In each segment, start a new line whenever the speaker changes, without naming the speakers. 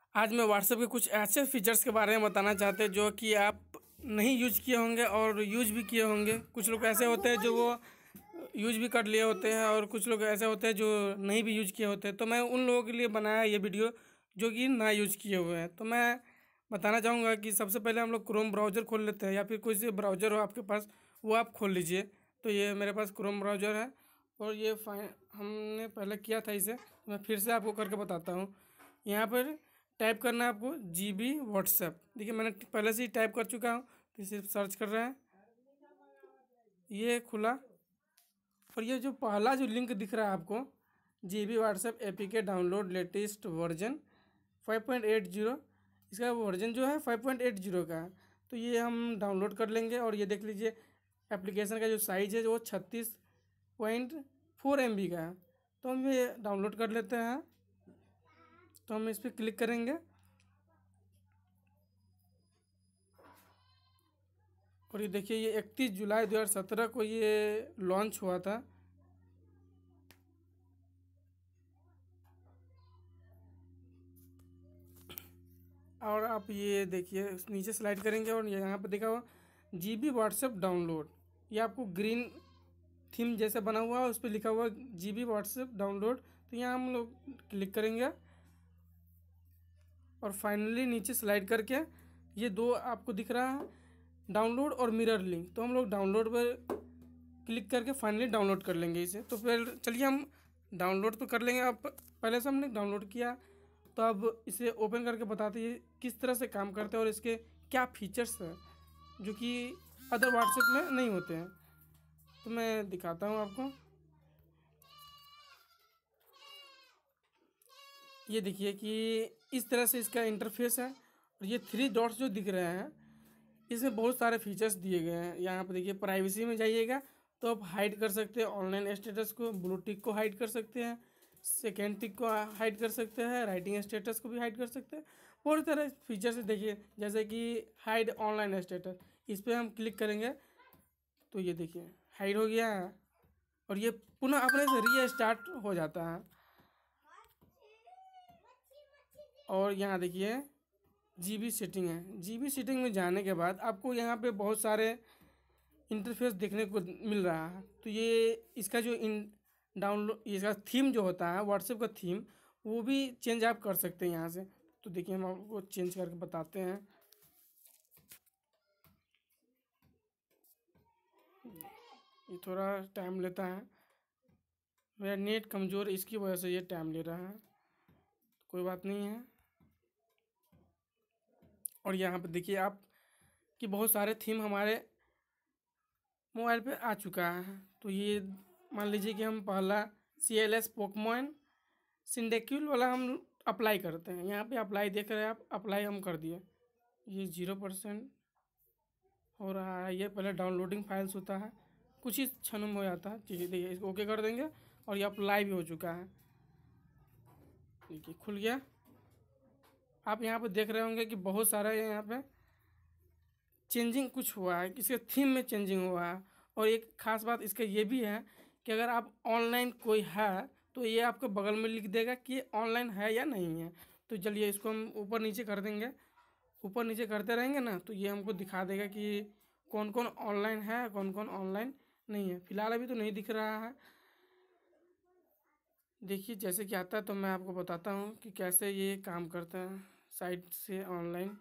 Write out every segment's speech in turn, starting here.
आज मैं व्हाट्सएप के कुछ ऐसे फीचर्स के बारे में बताना चाहते हैं जो कि आप नहीं यूज किए होंगे और यूज भी किए होंगे। कुछ लोग ऐसे होते हैं जो वो यूज भी कर लिए होते हैं और कुछ लोग ऐसे होते हैं जो नहीं भी यूज किए होते हैं। तो मैं उन लोगों के लिए बनाया ये वीडियो जो कि ना यूज किए हुए हैं। तो मैं बताना चाहूँगा कि सबसे पहले हम लोग क्रोम ब्राउज़र खोल लेते हैं या फिर कोई से ब्राउज़र हो आपके पास वो आप खोल लीजिए। तो ये मेरे पास क्रोम ब्राउज़र है और ये हमने पहले किया था इसे। मैं फिर से आपको करके बताता हूँ। यहाँ पर टाइप करना है आपको GB व्हाट्सएप। देखिए मैंने पहले से ही टाइप कर चुका हूँ तो सिर्फ सर्च कर रहे हैं, ये खुला। और ये जो पहला जो लिंक दिख रहा है आपको GB WhatsApp APK download latest version 5.80, इसका वर्जन जो है 5.80 का है। तो ये हम डाउनलोड कर लेंगे और ये देख लीजिए एप्लीकेशन का जो साइज़ है वो 36.4 MB का है। तो हम ये डाउनलोड कर लेते हैं। तो हम इस पर क्लिक करेंगे और ये देखिए ये 31 जुलाई 2017 को ये लॉन्च हुआ था। और आप ये देखिए नीचे स्लाइड करेंगे और यहाँ पर देखा हुआ GB व्हाट्सएप डाउनलोड, ये आपको ग्रीन थीम जैसे बना हुआ है उस पर लिखा हुआ GB व्हाट्सएप डाउनलोड। तो यहाँ हम लोग क्लिक करेंगे और फाइनली नीचे स्लाइड करके ये दो आपको दिख रहा है डाउनलोड और मिरर लिंक। तो हम लोग डाउनलोड पर क्लिक करके फाइनली डाउनलोड कर लेंगे इसे। तो फिर चलिए हम डाउनलोड तो कर लेंगे। अब पहले से हमने डाउनलोड किया तो अब इसे ओपन करके बताते हैं किस तरह से काम करते हैं और इसके क्या फीचर्स हैं जो कि अदर व्हाट्सएप में नहीं होते हैं। तो मैं दिखाता हूँ आपको। ये देखिए कि इस तरह से इसका इंटरफेस है और ये 3 डॉट्स जो दिख रहे हैं इसमें बहुत सारे फीचर्स दिए गए हैं। यहाँ पर देखिए प्राइवेसी में जाइएगा तो आप हाइड कर सकते हैं ऑनलाइन स्टेटस को, ब्लू टिक को हाइड कर सकते हैं, सेकेंड टिक को हाइड कर सकते हैं, राइटिंग स्टेटस को भी हाइड कर सकते हैं। बहुत तरह फीचर्स देखिए जैसे कि हाइड ऑनलाइन स्टेटस, इस पर हम क्लिक करेंगे तो ये देखिए हाइड हो गया है और ये पुनः अपने से रीस्टार्ट हो जाता है। और यहाँ देखिए GB सेटिंग है। GB सेटिंग में जाने के बाद आपको यहाँ पे बहुत सारे इंटरफेस देखने को मिल रहा है। तो ये इसका जो डाउनलोड इसका थीम जो होता है व्हाट्सएप का थीम वो भी चेंज आप कर सकते हैं यहाँ से। तो देखिए हम आपको चेंज करके बताते हैं। ये थोड़ा टाइम लेता है, मेरा नेट कमज़ोर इसकी वजह से ये टाइम ले रहा है, कोई बात नहीं है। और यहाँ पे देखिए आप कि बहुत सारे थीम हमारे मोबाइल पे आ चुका है। तो ये मान लीजिए कि हम पहला CLS पोकेमॉन सिंडेक्यूल वाला हम अप्लाई करते हैं। यहाँ पे अप्लाई देख रहे हैं आप, अप्लाई हम कर दिए, ये 0% हो रहा है। ये पहले डाउनलोडिंग फाइल्स होता है, कुछ ही क्षणों में हो जाता है। चलिए देखिए इसको ओके कर देंगे और ये अप्लाई भी हो चुका है। देखिए खुल गया। आप यहाँ पे देख रहे होंगे कि बहुत सारा यहाँ पे चेंजिंग कुछ हुआ है, इसके थीम में चेंजिंग हुआ है। और एक ख़ास बात इसका ये भी है कि अगर आप ऑनलाइन कोई है तो ये आपके बगल में लिख देगा कि ऑनलाइन है या नहीं है। तो चलिए इसको हम ऊपर नीचे कर देंगे, ऊपर नीचे करते रहेंगे ना तो ये हमको दिखा देगा कि कौन कौन ऑनलाइन है कौन कौन ऑनलाइन नहीं है। फिलहाल अभी तो नहीं दिख रहा है। देखिए जैसे कि आता है तो मैं आपको बताता हूँ कि कैसे ये काम करता है साइट से ऑनलाइन।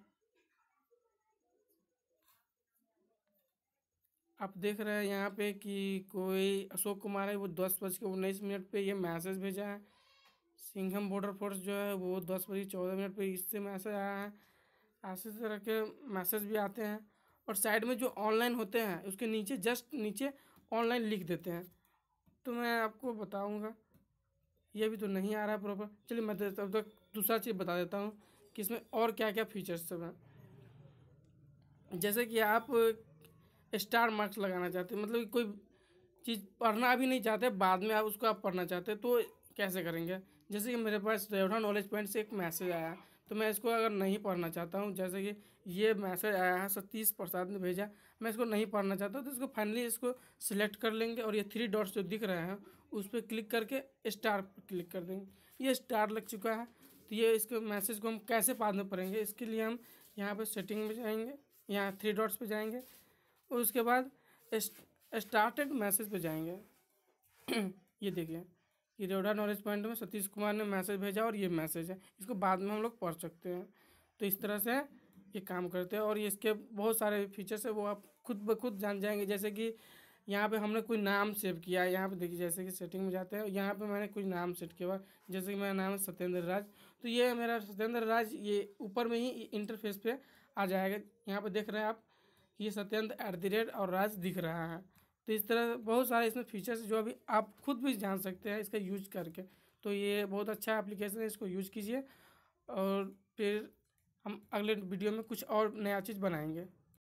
आप देख रहे हैं यहाँ पे कि कोई अशोक कुमार है, वो 10:19 पे ये मैसेज भेजा है। सिंघम बॉर्डर फोर्स जो है वो 10:14 पे इससे मैसेज आया है। ऐसे तरह के मैसेज भी आते हैं। और साइड में जो ऑनलाइन होते हैं उसके नीचे जस्ट नीचे ऑनलाइन लिख देते हैं। तो मैं आपको बताऊँगा, ये भी तो नहीं आ रहा है प्रॉपर। चलिए मैं तब तक दूसरा चीज़ बता देता हूँ कि इसमें और क्या क्या फीचर्स सब हैं। जैसे कि आप स्टार मार्क्स लगाना चाहते हैं, मतलब कोई चीज़ पढ़ना भी नहीं चाहते, बाद में आप उसको आप पढ़ना चाहते हैं तो कैसे करेंगे। जैसे कि मेरे पास रेवढ़ा नॉलेज पॉइंट से एक मैसेज आया तो मैं इसको अगर नहीं पढ़ना चाहता हूँ, जैसे कि ये मैसेज आया है सतीश प्रसाद ने भेजा, मैं इसको नहीं पढ़ना चाहता हूँ तो इसको फाइनली इसको सिलेक्ट कर लेंगे और ये 3 डॉट्स जो दिख रहे हैं उस पर क्लिक करके स्टार पर क्लिक कर देंगे। ये स्टार लग चुका है। तो ये इसके मैसेज को हम कैसे पास में पढ़ेंगे, इसके लिए हम यहाँ पे सेटिंग में जाएंगे, यहाँ 3 डॉट्स पे जाएंगे और उसके बाद स्टार्टेड मैसेज पे जाएंगे। ये देखिए, ये रेवड़ा नॉलेज पॉइंट में सतीश कुमार ने मैसेज भेजा और ये मैसेज है, इसको बाद में हम लोग पढ़ सकते हैं। तो इस तरह से ये काम करते हैं और इसके बहुत सारे फीचर्स है, वो आप खुद ब खुद जान जाएंगे। जैसे कि यहाँ पे हमने कोई नाम सेव किया है, यहाँ पे देखिए जैसे कि सेटिंग में जाते हैं, यहाँ पे मैंने कोई नाम सेट किया हुआ, जैसे कि मेरा नाम है सत्येंद्र राज, तो ये मेरा सत्येंद्र राज ये ऊपर में ही इंटरफेस पे आ जाएगा। यहाँ पे देख रहे हैं आप, ये सत्येंद्र @ और राज दिख रहा है। तो इस तरह बहुत सारे इसमें फीचर्स जो अभी आप खुद भी जान सकते हैं इसका यूज करके। तो ये बहुत अच्छा एप्लीकेशन है, इसको यूज़ कीजिए और फिर हम अगले वीडियो में कुछ और नया चीज़ बनाएंगे।